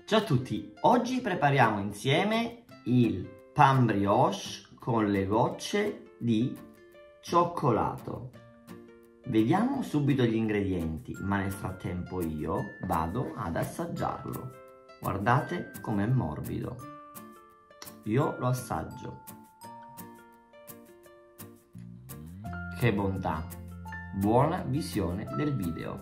Ciao a tutti, oggi prepariamo insieme il pan brioche con le gocce di cioccolato. Vediamo subito gli ingredienti, ma nel frattempo io vado ad assaggiarlo. Guardate com'è morbido. Io lo assaggio. Che bontà! Buona visione del video.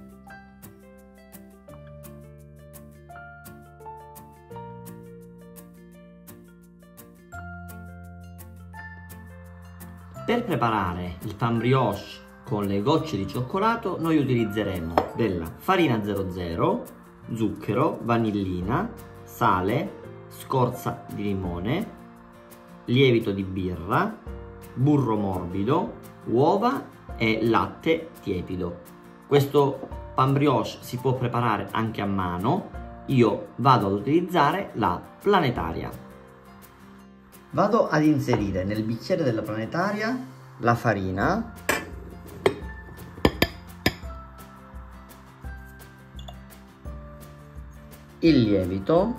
Per preparare il pan brioche con le gocce di cioccolato noi utilizzeremo della farina 00, zucchero, vanillina, sale, scorza di limone, lievito di birra, burro morbido, uova e latte tiepido. Questo pan brioche si può preparare anche a mano, io vado ad utilizzare la planetaria. Vado ad inserire nel bicchiere della planetaria la farina, il lievito,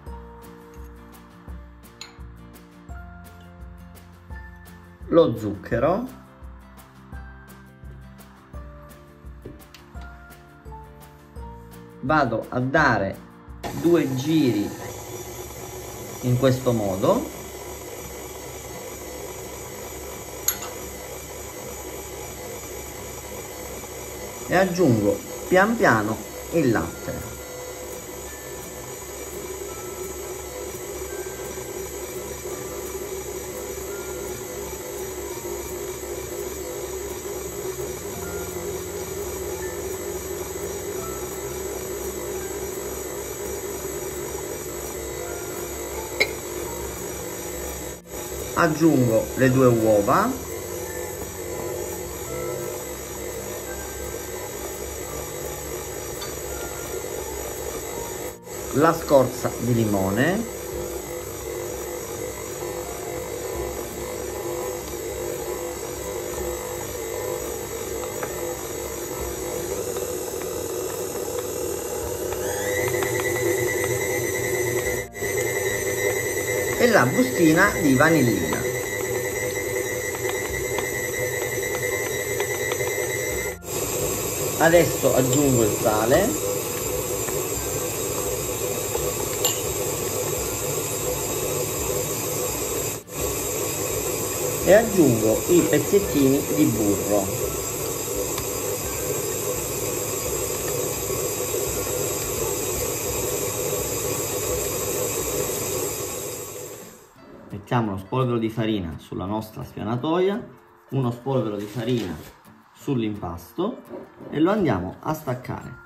lo zucchero, vado a dare 2 giri in questo modo. E aggiungo pian piano il latte. Aggiungo le 2 uova. La scorza di limone, e la bustina di vanillina. Adesso aggiungo il sale. E aggiungo i pezzettini di burro. Mettiamo uno spolvero di farina sulla nostra spianatoia, uno spolvero di farina sull'impasto e lo andiamo a staccare.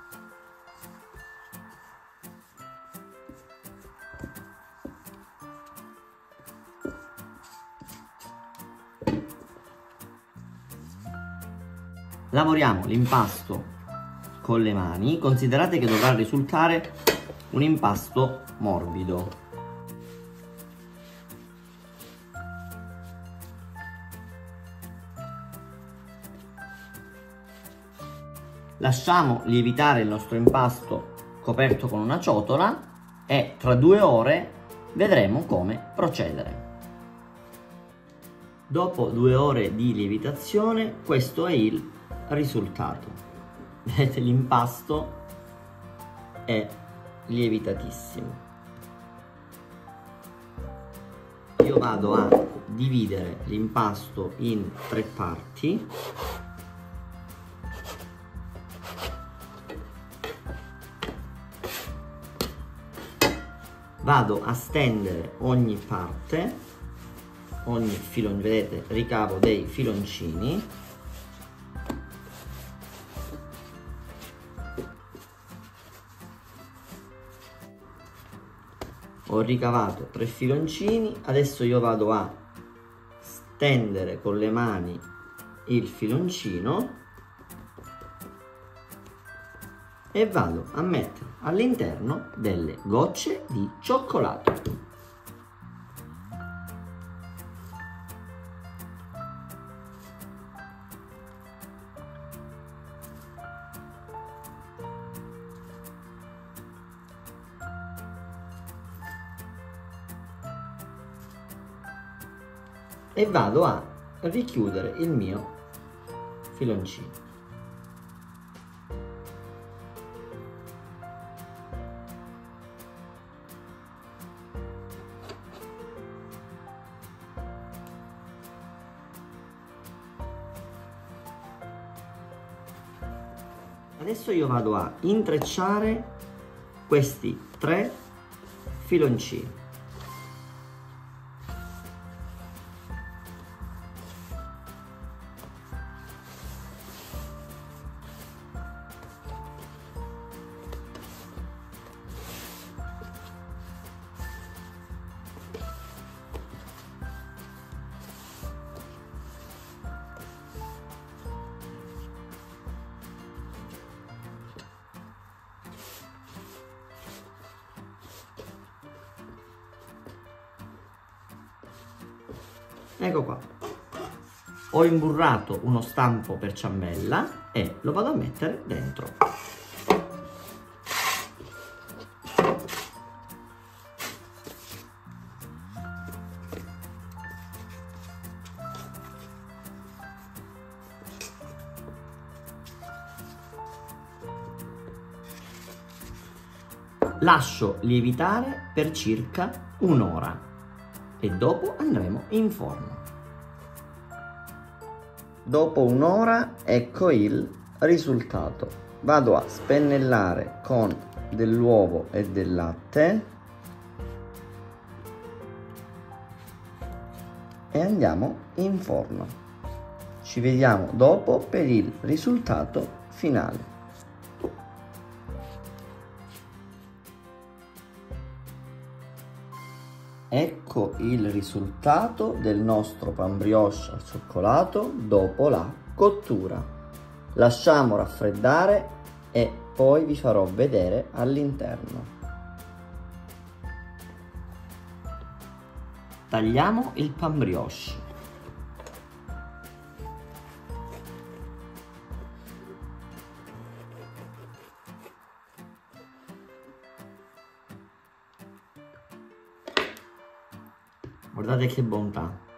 Lavoriamo l'impasto con le mani, considerate che dovrà risultare un impasto morbido. Lasciamo lievitare il nostro impasto coperto con una ciotola e tra 2 ore vedremo come procedere. Dopo 2 ore di lievitazione, questo è il risultato. Vedete, l'impasto è lievitatissimo. Io vado a dividere l'impasto in 3 parti. Vado a stendere ogni parte, ogni filone, vedete, ricavo dei filoncini. Ho ricavato 3 filoncini, adesso io vado a stendere con le mani il filoncino e vado a mettere all'interno delle gocce di cioccolato. e vado a richiudere il mio filoncino. Adesso io vado a intrecciare questi 3 filoncini. Ecco qua, ho imburrato uno stampo per ciambella e lo vado a mettere dentro. Lascio lievitare per circa un'ora e dopo andremo in forno. Dopo un'ora ecco il risultato. Vado a spennellare con dell'uovo e del latte e andiamo in forno. Ci vediamo dopo per il risultato finale. Ecco il risultato del nostro pan brioche al cioccolato dopo la cottura. Lasciamo raffreddare e poi vi farò vedere all'interno. Tagliamo il pan brioche. Guardate che bontà!